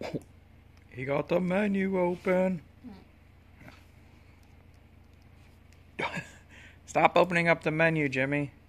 He got the menu open. Stop opening up the menu, Jimmy.